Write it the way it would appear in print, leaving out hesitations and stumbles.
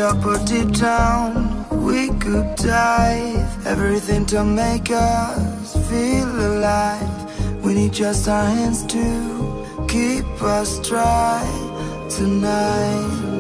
up or deep down, we could dive. Everything to make us feel alive. We need just our hands to keep us dry tonight.